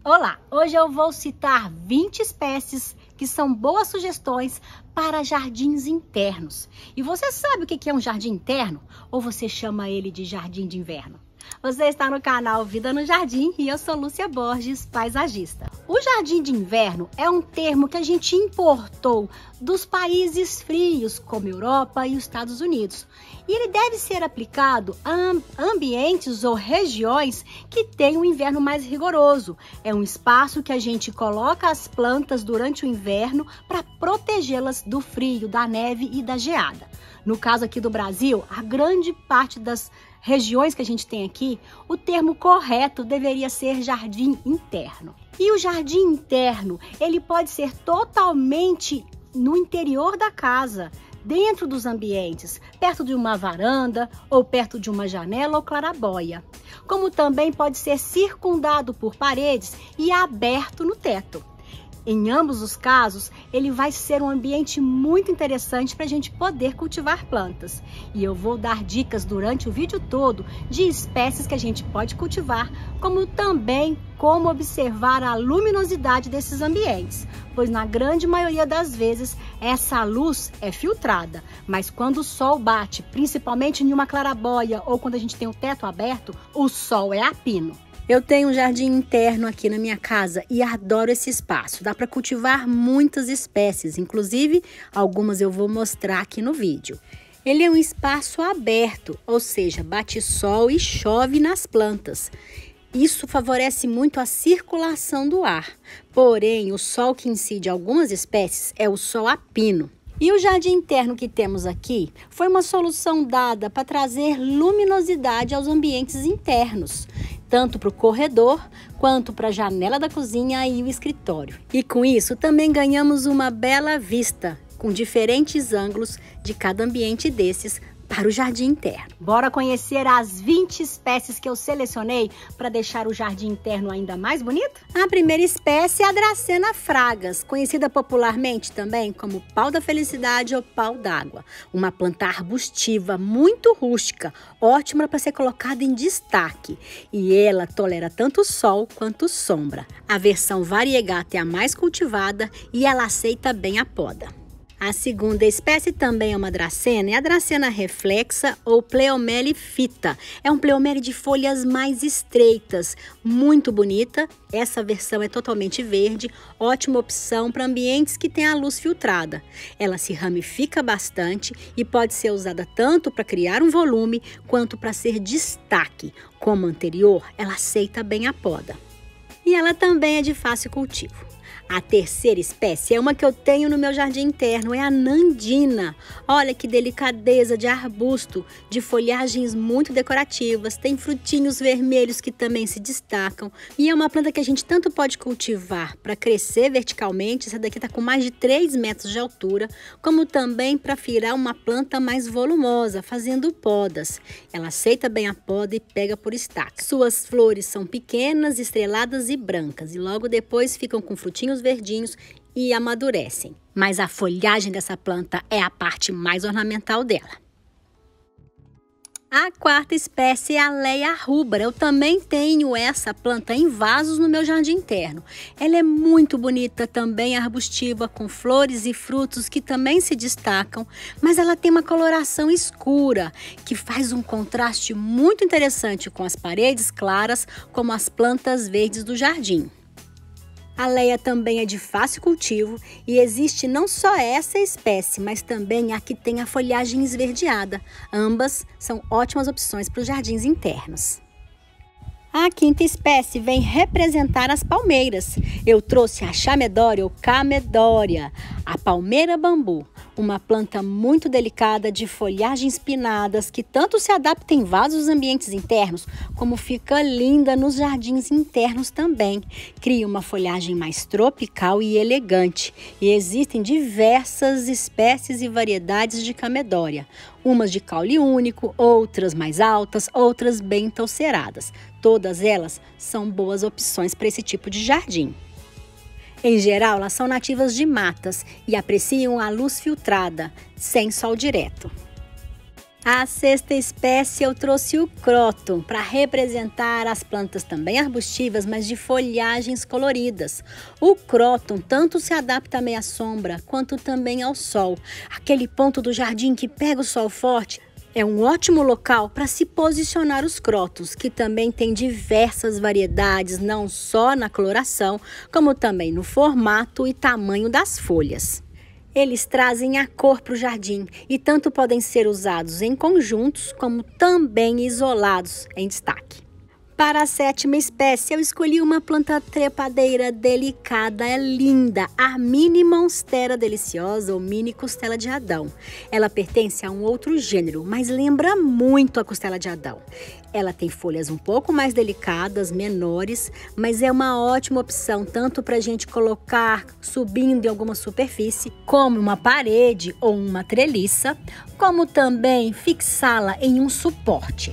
Olá, hoje eu vou citar 20 espécies que são boas sugestões para jardins internos. E você sabe o que é um jardim interno? Ou você chama ele de jardim de inverno? Você está no canal Vida no Jardim e eu sou Lúcia Borges, paisagista. O jardim de inverno é um termo que a gente importou dos países frios, como Europa e os Estados Unidos. E ele deve ser aplicado a ambientes ou regiões que têm um inverno mais rigoroso. É um espaço que a gente coloca as plantas durante o inverno para protegê-las do frio, da neve e da geada. No caso aqui do Brasil, a grande parte das regiões que a gente tem aqui, o termo correto deveria ser jardim interno. E o jardim interno, ele pode ser totalmente no interior da casa, dentro dos ambientes, perto de uma varanda ou perto de uma janela ou claraboia. Como também pode ser circundado por paredes e aberto no teto. Em ambos os casos, ele vai ser um ambiente muito interessante para a gente poder cultivar plantas. E eu vou dar dicas durante o vídeo todo de espécies que a gente pode cultivar, como também como observar a luminosidade desses ambientes, pois na grande maioria das vezes essa luz é filtrada, mas quando o sol bate, principalmente em uma claraboia ou quando a gente tem o teto aberto, o sol é a pino. Eu tenho um jardim interno aqui na minha casa e adoro esse espaço. Dá para cultivar muitas espécies, inclusive algumas eu vou mostrar aqui no vídeo. Ele é um espaço aberto, ou seja, bate sol e chove nas plantas. Isso favorece muito a circulação do ar. Porém, o sol que incide algumas espécies é o sol a pino. E o jardim interno que temos aqui foi uma solução dada para trazer luminosidade aos ambientes internos, tanto para o corredor quanto para a janela da cozinha e o escritório. E com isso também ganhamos uma bela vista, com diferentes ângulos de cada ambiente desses para o jardim interno. Bora conhecer as 20 espécies que eu selecionei para deixar o jardim interno ainda mais bonito? A primeira espécie é a Dracena fragas, conhecida popularmente também como pau da felicidade ou pau d'água. Uma planta arbustiva muito rústica, ótima para ser colocada em destaque. E ela tolera tanto sol quanto sombra. A versão variegata é a mais cultivada e ela aceita bem a poda. A segunda espécie também é uma dracena, é a dracena reflexa ou pleomele-fita. É um pleomele de folhas mais estreitas, muito bonita. Essa versão é totalmente verde, ótima opção para ambientes que têm a luz filtrada. Ela se ramifica bastante e pode ser usada tanto para criar um volume quanto para ser destaque. Como a anterior, ela aceita bem a poda. E ela também é de fácil cultivo. A terceira espécie é uma que eu tenho no meu jardim interno, é a nandina. Olha que delicadeza de arbusto, de folhagens muito decorativas, tem frutinhos vermelhos que também se destacam. E é uma planta que a gente tanto pode cultivar para crescer verticalmente, essa daqui está com mais de 3 metros de altura, como também para virar uma planta mais volumosa, fazendo podas. Ela aceita bem a poda e pega por estaca. Suas flores são pequenas, estreladas e brancas, e logo depois ficam com frutinhos verdinhos e amadurecem. Mas a folhagem dessa planta é a parte mais ornamental dela. A quarta espécie é a Leia rubra. Eu também tenho essa planta em vasos no meu jardim interno. Ela é muito bonita, também arbustiva, com flores e frutos que também se destacam, mas ela tem uma coloração escura, que faz um contraste muito interessante com as paredes claras, como as plantas verdes do jardim. A Leia também é de fácil cultivo e existe não só essa espécie, mas também a que tem a folhagem esverdeada. Ambas são ótimas opções para os jardins internos. A quinta espécie vem representar as palmeiras. Eu trouxe a Chamedória ou Camedória, a palmeira bambu, uma planta muito delicada de folhagens pinadas que tanto se adapta em vasos ambientes internos, como fica linda nos jardins internos também. Cria uma folhagem mais tropical e elegante. E existem diversas espécies e variedades de Camedória. Umas de caule único, outras mais altas, outras bem torceradas. Todas elas são boas opções para esse tipo de jardim. Em geral, elas são nativas de matas e apreciam a luz filtrada, sem sol direto. A sexta espécie eu trouxe o cróton para representar as plantas também arbustivas, mas de folhagens coloridas. O cróton tanto se adapta à meia sombra quanto também ao sol. Aquele ponto do jardim que pega o sol forte é um ótimo local para se posicionar os crótons, que também tem diversas variedades, não só na coloração, como também no formato e tamanho das folhas. Eles trazem a cor para o jardim e tanto podem ser usados em conjuntos como também isolados em destaque. Para a sétima espécie, eu escolhi uma planta trepadeira delicada, é linda, a Mini Monstera deliciosa ou Mini Costela de Adão. Ela pertence a um outro gênero, mas lembra muito a costela de Adão. Ela tem folhas um pouco mais delicadas, menores, mas é uma ótima opção tanto para a gente colocar subindo em alguma superfície, como uma parede ou uma treliça, como também fixá-la em um suporte.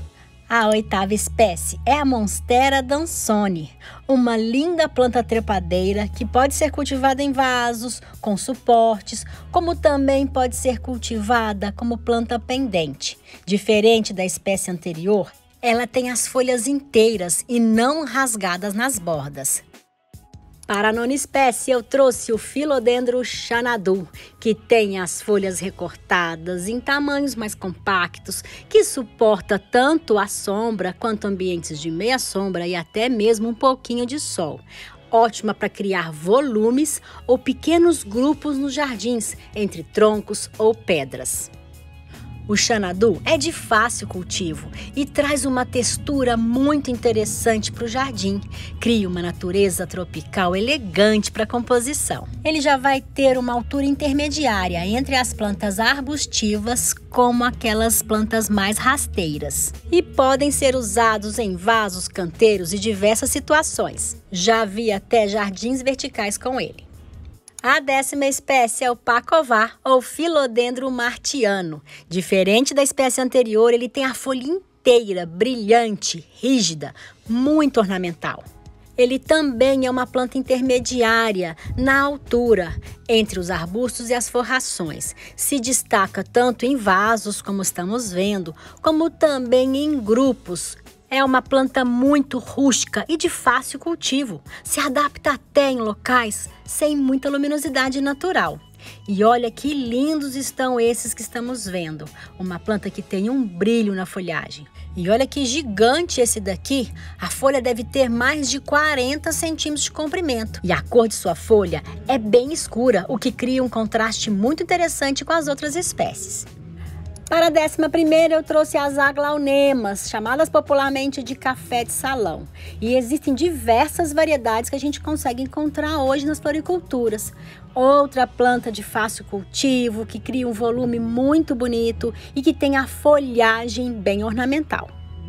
A oitava espécie é a Monstera Dansoni, uma linda planta trepadeira que pode ser cultivada em vasos, com suportes, como também pode ser cultivada como planta pendente. Diferente da espécie anterior, ela tem as folhas inteiras e não rasgadas nas bordas. Para a nona espécie, eu trouxe o Philodendron Xanadu, que tem as folhas recortadas em tamanhos mais compactos, que suporta tanto a sombra quanto ambientes de meia sombra e até mesmo um pouquinho de sol. Ótima para criar volumes ou pequenos grupos nos jardins, entre troncos ou pedras. O Xanadu é de fácil cultivo e traz uma textura muito interessante para o jardim. Cria uma natureza tropical elegante para a composição. Ele já vai ter uma altura intermediária entre as plantas arbustivas como aquelas plantas mais rasteiras. E podem ser usados em vasos, canteiros e diversas situações. Já vi até jardins verticais com ele. A 10ª espécie é o Pacovar ou Philodendron martiano. Diferente da espécie anterior, ele tem a folha inteira, brilhante, rígida, muito ornamental. Ele também é uma planta intermediária na altura entre os arbustos e as forrações. Se destaca tanto em vasos, como estamos vendo, como também em grupos. É uma planta muito rústica e de fácil cultivo. Se adapta até em locais sem muita luminosidade natural. E olha que lindos estão esses que estamos vendo. Uma planta que tem um brilho na folhagem. E olha que gigante esse daqui. A folha deve ter mais de 40 centímetros de comprimento. E a cor de sua folha é bem escura, o que cria um contraste muito interessante com as outras espécies. Para a 11ª, eu trouxe as aglaunemas, chamadas popularmente de café de salão. E existem diversas variedades que a gente consegue encontrar hoje nas floriculturas. Outra planta de fácil cultivo, que cria um volume muito bonito e que tem a folhagem bem ornamental.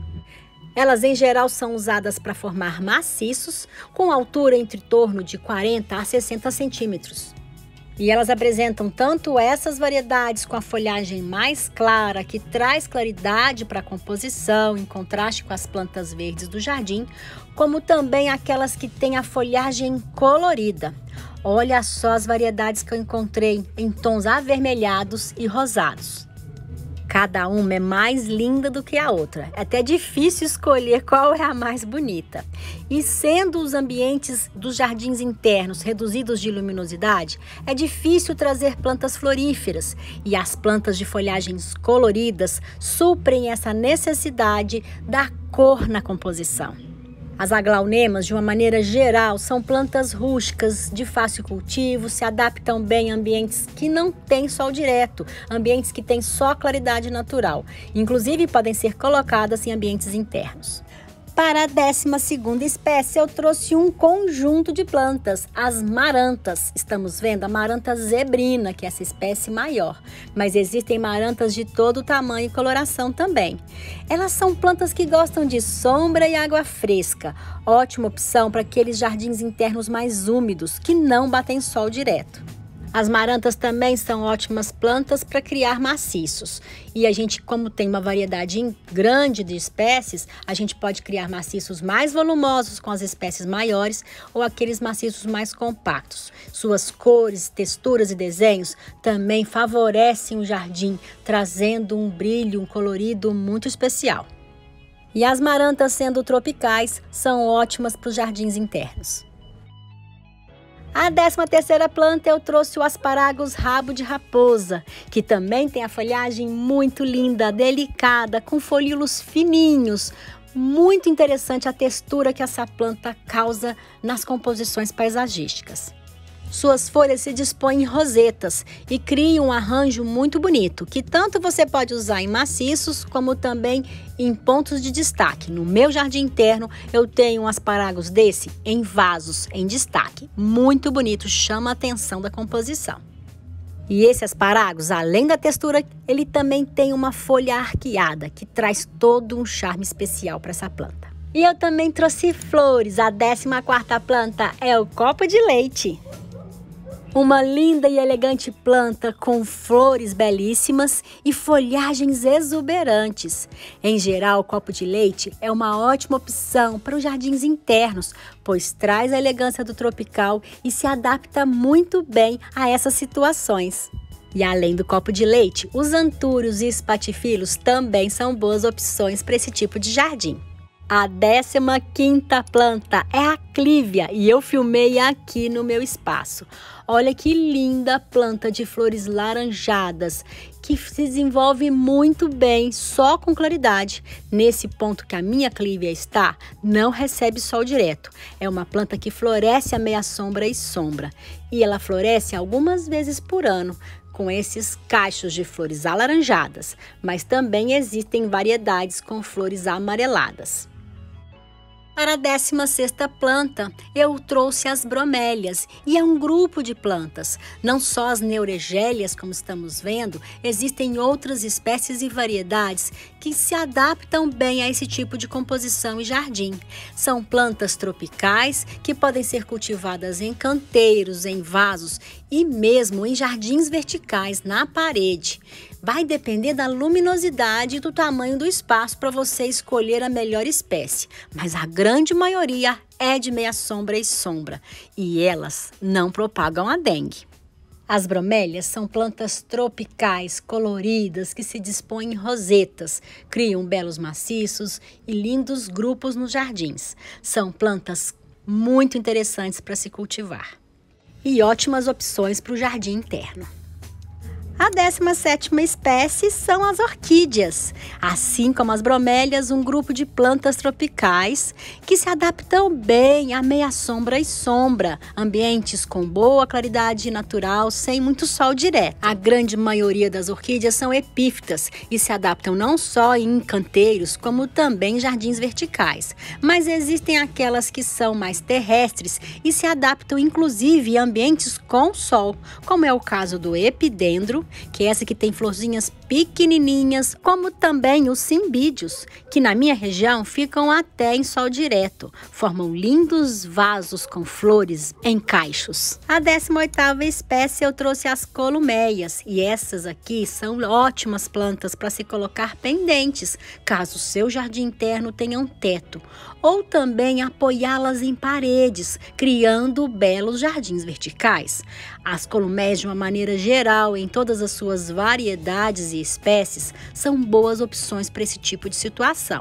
Elas, em geral, são usadas para formar maciços, com altura entre torno de 40 a 60 centímetros. E elas apresentam tanto essas variedades com a folhagem mais clara, que traz claridade para a composição, em contraste com as plantas verdes do jardim, como também aquelas que têm a folhagem colorida. Olha só as variedades que eu encontrei em tons avermelhados e rosados. Cada uma é mais linda do que a outra. É até difícil escolher qual é a mais bonita. E sendo os ambientes dos jardins internos reduzidos de luminosidade, é difícil trazer plantas floríferas. E as plantas de folhagens coloridas suprem essa necessidade da cor na composição. As aglaunemas, de uma maneira geral, são plantas rústicas, de fácil cultivo, se adaptam bem a ambientes que não têm sol direto, ambientes que têm só claridade natural. Inclusive, podem ser colocadas em ambientes internos. Para a 12ª espécie, eu trouxe um conjunto de plantas, as marantas. Estamos vendo a maranta zebrina, que é essa espécie maior, mas existem marantas de todo tamanho e coloração também. Elas são plantas que gostam de sombra e água fresca, ótima opção para aqueles jardins internos mais úmidos, que não batem sol direto. As marantas também são ótimas plantas para criar maciços. E a gente, como tem uma variedade grande de espécies, a gente pode criar maciços mais volumosos com as espécies maiores ou aqueles maciços mais compactos. Suas cores, texturas e desenhos também favorecem o jardim, trazendo um brilho, um colorido muito especial. E as marantas, sendo tropicais, são ótimas para os jardins internos. A 13ª planta eu trouxe o Asparagus rabo de raposa, que também tem a folhagem muito linda, delicada, com folíolos fininhos. Muito interessante a textura que essa planta causa nas composições paisagísticas. Suas folhas se dispõem em rosetas e criam um arranjo muito bonito, que tanto você pode usar em maciços, como também em pontos de destaque. No meu jardim interno, eu tenho um asparagus desse em vasos, em destaque. Muito bonito, chama a atenção da composição. E esse asparagus, além da textura, ele também tem uma folha arqueada, que traz todo um charme especial para essa planta. E eu também trouxe flores. A 14ª planta é o copo de leite. Uma linda e elegante planta com flores belíssimas e folhagens exuberantes. Em geral, o copo de leite é uma ótima opção para os jardins internos, pois traz a elegância do tropical e se adapta muito bem a essas situações. E além do copo de leite, os antúrios e espatifilhos também são boas opções para esse tipo de jardim. A 15ª planta é a clívia e eu filmei aqui no meu espaço. Olha que linda planta de flores laranjadas que se desenvolve muito bem só com claridade. Nesse ponto que a minha clívia está, não recebe sol direto. É uma planta que floresce a meia sombra e sombra e ela floresce algumas vezes por ano, com esses cachos de flores alaranjadas, mas também existem variedades com flores amareladas. Para a 16ª planta, eu trouxe as bromélias e é um grupo de plantas. Não só as neuregélias, como estamos vendo, existem outras espécies e variedades que se adaptam bem a esse tipo de composição e jardim. São plantas tropicais que podem ser cultivadas em canteiros, em vasos e mesmo em jardins verticais na parede. Vai depender da luminosidade e do tamanho do espaço para você escolher a melhor espécie, mas a grande maioria é de meia sombra e sombra e elas não propagam a dengue. As bromélias são plantas tropicais, coloridas, que se dispõem em rosetas, criam belos maciços e lindos grupos nos jardins. São plantas muito interessantes para se cultivar e ótimas opções para o jardim interno. A 17ª espécie são as orquídeas. Assim como as bromélias, um grupo de plantas tropicais que se adaptam bem a meia sombra e sombra, ambientes com boa claridade natural, sem muito sol direto. A grande maioria das orquídeas são epífitas e se adaptam não só em canteiros, como também em jardins verticais. Mas existem aquelas que são mais terrestres e se adaptam inclusive em ambientes com sol, como é o caso do epidendro, que é essa que tem florzinhas pequenininhas, como também os cimbídeos, que na minha região ficam até em sol direto, formam lindos vasos com flores em cachos. A 18ª espécie eu trouxe as columeias, e essas aqui são ótimas plantas para se colocar pendentes, caso o seu jardim interno tenha um teto, ou também apoiá-las em paredes, criando belos jardins verticais. As columeias, de uma maneira geral, em todas as suas variedades e espécies, são boas opções para esse tipo de situação.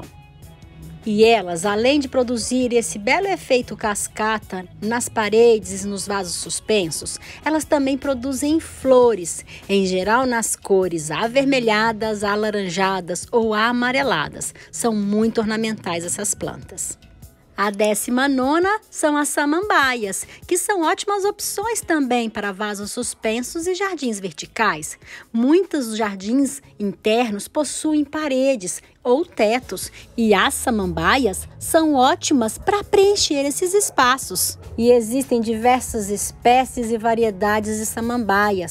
E elas, além de produzir esse belo efeito cascata nas paredes e nos vasos suspensos, elas também produzem flores, em geral nas cores avermelhadas, alaranjadas ou amareladas. São muito ornamentais essas plantas. A 19ª são as samambaias, que são ótimas opções também para vasos suspensos e jardins verticais. Muitos jardins internos possuem paredes ou tetos e as samambaias são ótimas para preencher esses espaços. E existem diversas espécies e variedades de samambaias,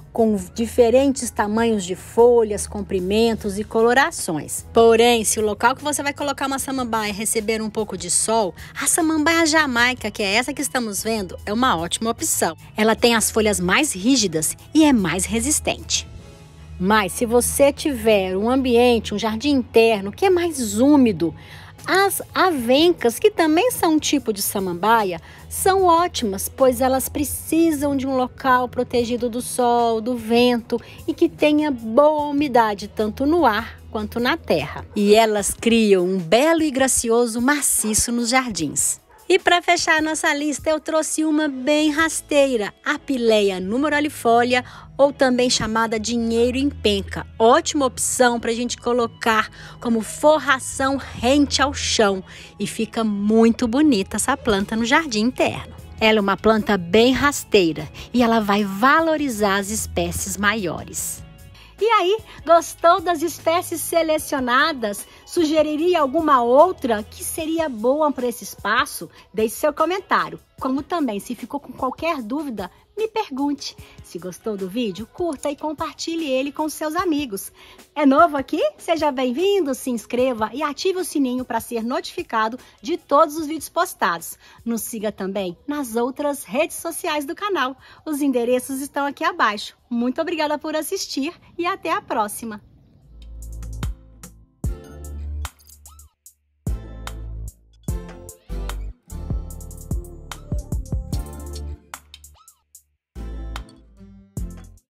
com diferentes tamanhos de folhas, comprimentos e colorações. Porém, se o local que você vai colocar uma samambaia receber um pouco de sol, a samambaia jamaica, que é essa que estamos vendo, é uma ótima opção. Ela tem as folhas mais rígidas e é mais resistente. Mas se você tiver um ambiente, um jardim interno que é mais úmido, as avencas, que também são um tipo de samambaia, são ótimas, pois elas precisam de um local protegido do sol, do vento e que tenha boa umidade, tanto no ar quanto na terra. E elas criam um belo e gracioso maciço nos jardins. E para fechar a nossa lista, eu trouxe uma bem rasteira, a Pileia numeralifolia, ou também chamada dinheiro em penca. Ótima opção para a gente colocar como forração rente ao chão. E fica muito bonita essa planta no jardim interno. Ela é uma planta bem rasteira e ela vai valorizar as espécies maiores. E aí, gostou das espécies selecionadas? Sugeriria alguma outra que seria boa para esse espaço? Deixe seu comentário. Como também, se ficou com qualquer dúvida, me pergunte. Se gostou do vídeo, curta e compartilhe ele com seus amigos. É novo aqui? Seja bem-vindo, se inscreva e ative o sininho para ser notificado de todos os vídeos postados. Nos siga também nas outras redes sociais do canal. Os endereços estão aqui abaixo. Muito obrigada por assistir e até a próxima!